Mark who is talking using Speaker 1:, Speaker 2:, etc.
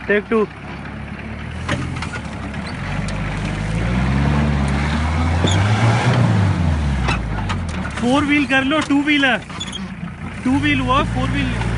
Speaker 1: Take 2। Four wheel कर लो, two wheel है, टू व्हील हुआ, फोर व्हील